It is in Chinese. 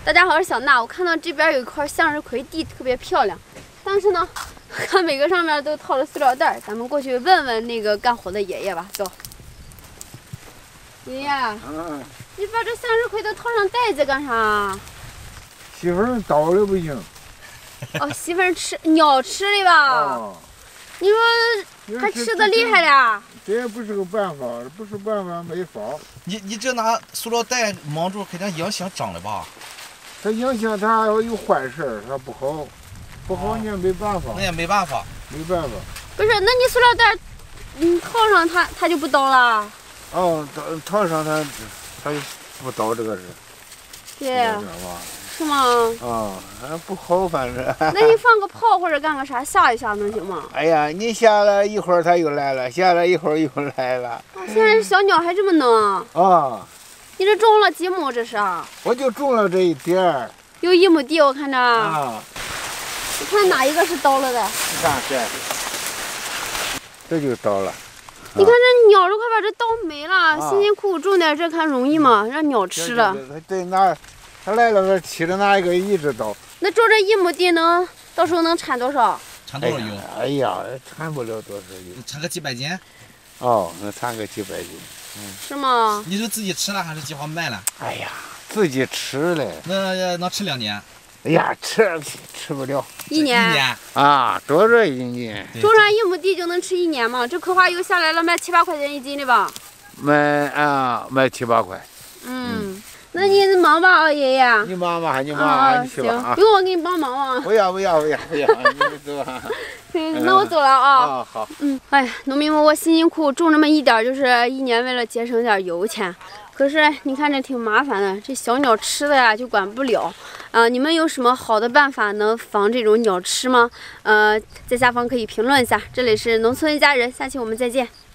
大家好，我是小娜。我看到这边有一块向日葵地特别漂亮，但是呢，看每个上面都套着塑料袋。咱们过去问问那个干活的爷爷吧，走。爷爷，你把这向日葵都套上袋子干啥？ 媳妇儿倒了不行。 哦，媳妇儿吃鸟吃的吧？ 哦， 你说还吃的厉害了。 这也不是个办法，不是办法没法。 你这拿塑料袋蒙住，肯定影响长了吧？ 它影响它有坏事儿，它不好，不好你也没办法。 那也没办法， 没办法。 不是，那你塑料袋，套上它就不倒了。 哦，套上它就不倒这个是。 对。是吗？ 啊，不好，反正。 那你放个炮或者干个啥下一下能行吗？ 哎呀，你下了一会儿它又来了，下了一会儿又来了。 现在小鸟还这么能啊！ 你这种了几亩？这是？ 我就种了这一点儿。 有1亩地，我看着。 啊。 你看哪一个是倒了的？ 你看这就倒了。 你看这鸟都快把这倒没了，辛辛苦苦种点这看容易吗？让鸟吃了。 对，他来了，起着拿一个一直倒。 那种这1亩地到时候能产多少？ 产多少油？ 哎呀，产不了多少油。 产个几百斤？ 哦，能产个几百斤。 是吗？ 你是自己吃了还是计划卖了？ 哎呀，自己吃嘞。 那能吃2年？ 哎呀，吃不了。 1年。 1年啊，多少1年？ 种上1亩地就能吃1年吗？这葵花油下来了，卖7、8块钱1斤的吧？ 卖7、8块。 那你忙吧啊，爷爷。 你忙吧，你去吧啊。 行，用我给你帮忙吗？ 不要，你走吧。 行，那我走了啊。 啊，好。 哎呀，农民们，我辛辛苦苦种这么一点，就是1年为了节省点油钱。可是你看这挺麻烦的，这小鸟吃的呀就管不了。你们有什么好的办法能防这种鸟吃吗？在下方可以评论一下。这里是农村一家人，下期我们再见。